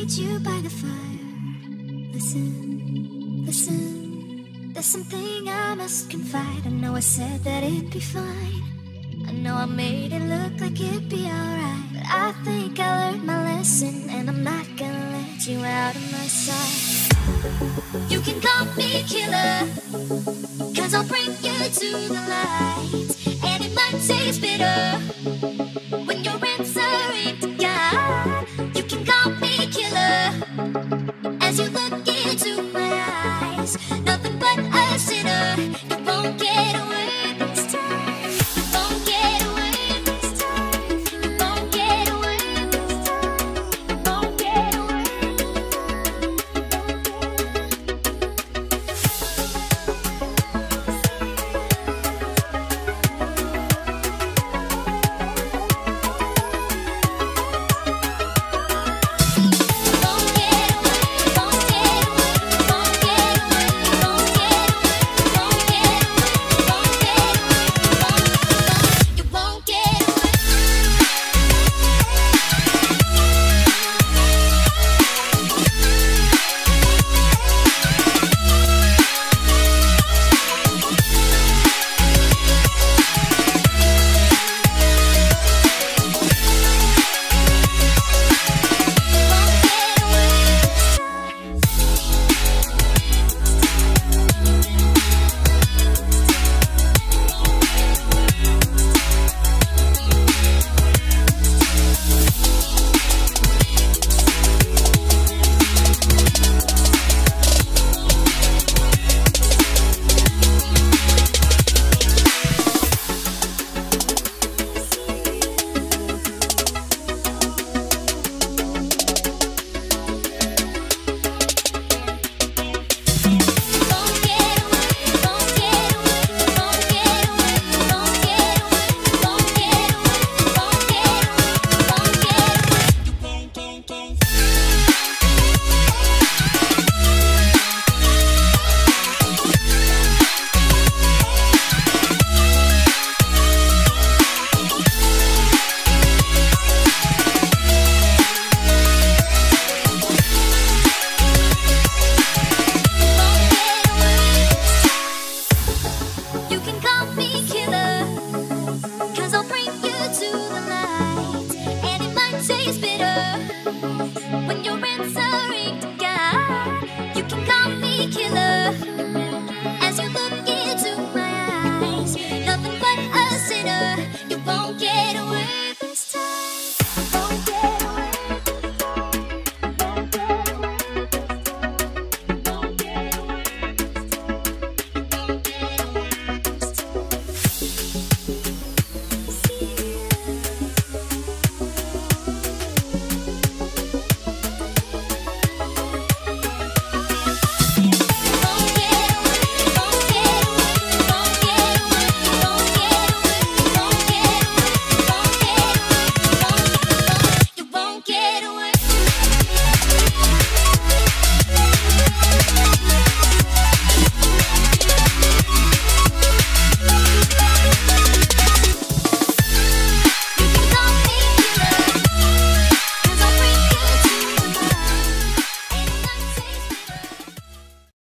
meet you by the fire. Listen, listen. There's something I must confide. I know I said that it'd be fine. I know I made it look like it'd be alright, but I think I learned my lesson, and I'm not gonna let you out of my sight. You can call me killer, 'cause I'll bring you to the light. And it might taste bitter,